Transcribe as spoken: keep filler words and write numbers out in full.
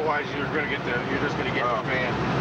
Otherwise, you're gonna get the you're just gonna get Oh. the fan.